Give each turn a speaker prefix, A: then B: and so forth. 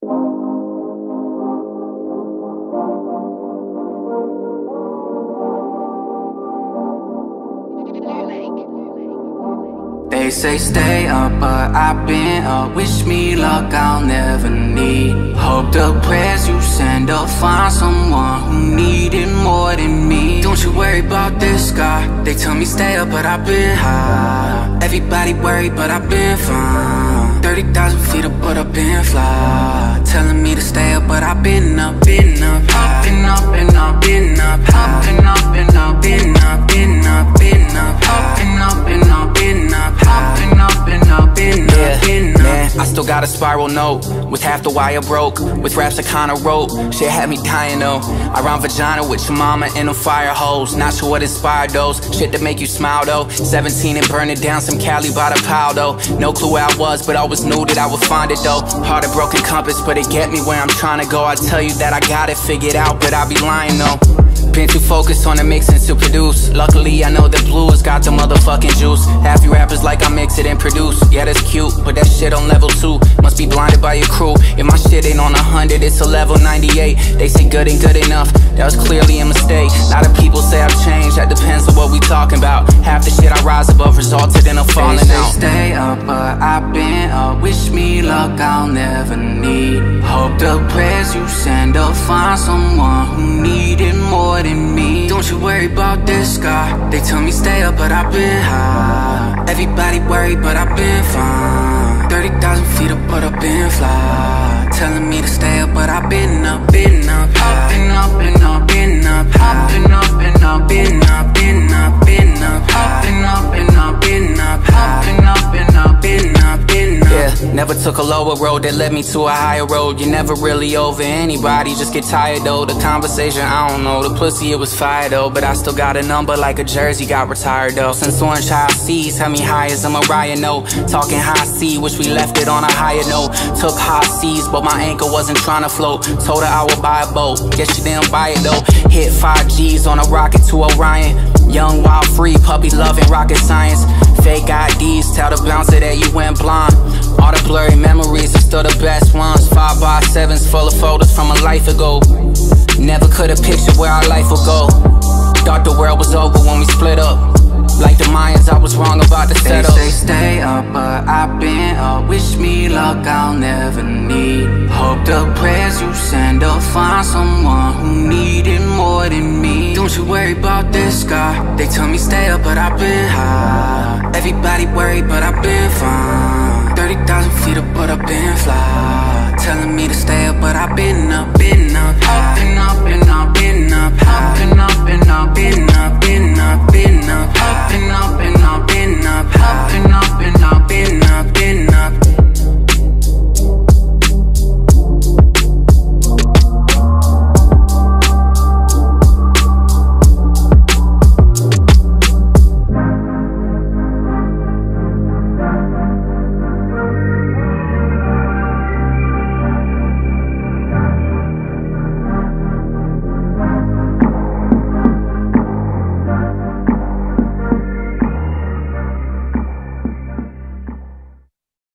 A: They say stay up, but I've been up. Wish me luck, I'll never need. Hope the prayers you send will find someone who need it more than me. Don't you worry about this guy. They tell me stay up, but I've been high. Everybody worried, but I've been fine. 30,000 feet up, but I've been fly. Telling me to stay up, but I've been up, been up high. Been up and up, been up high. Been up and up, been up, been up, been up high. Been up and up, been up high. Been up and up, been up, been up. Man, I still got a spiral note with half the wire broke. With raps I kinda wrote, shit had me dying though. I rhyme vagina with your mama and them fire hoes. Not sure what inspired those, shit that make you smile though. 17 and burning down some Cali by the pile though. No clue where I was, but I always knew that I would find it though. Heart a broken compass, but it get me where I'm trying to go. I tell you that I got it figured out, but I be lying though. Been too focused on the mixing to produce. Luckily I know that blues got the motherfucking juice. Half you rappers like I mix it and produce. Yeah, that's cute, but that shit on level 2. Must be blinded by your crew. If my shit ain't on 100, it's a level 98. They say good ain't good enough, that was clearly a mistake. A lot of people say I've changed, that depends on what we talking about. Half the shit I rise above resulted in a falling out. Stay up, but I've been up. Wish me luck, I'll never need. Hope the prayers you send will find someone who need it more than me. Don't you worry about this guy. They tell me stay up, but I've been high. Everybody worried, but I've been fine. 30,000 feet up, but I've been fly. Telling me to stay up, but I've been up, been up high. Been up and up, been up high. Been up and up, been up, been up, been up high. Been up and up, been up high. Been up and up, been up, been up. Yeah, never took a lower road that led me to a higher road. You're never really over anybody, just get tired though. The conversation, I don't know. The pussy, it was fire though. But I still got a number like a jersey, got retired though. Since Orange High Seas had me high as a Mariah, no. Talking high C, wish we left it on a higher note. Took high seas, but my anchor wasn't trying to float. Told her I would buy a boat, guess she didn't buy it though. Hit 5 G's on a rocket to Orion. Young, wild, free, puppy loving rocket science. Fake IDs, tell the bouncer that you went blind. All the blurry memories are still the best ones. 5x7s full of photos from a life ago. Never could've pictured where our life would go. Thought the world was over when we split up. Like the Mayans, I was wrong about the setup. They say stay up, but I've been up. Wish me luck, I'll never need. Hope the prayers you send will find someone who need it more than me. Don't you worry about this guy. They tell me stay up, but I've been high. Everybody worried, but I've been fine. 30,000 feet up, but I've been fly. Telling me to stay up, but I've been up, been up high. Been up and up, been up high. Been up and up, been up, been up, been up high. Been up and up, been up high.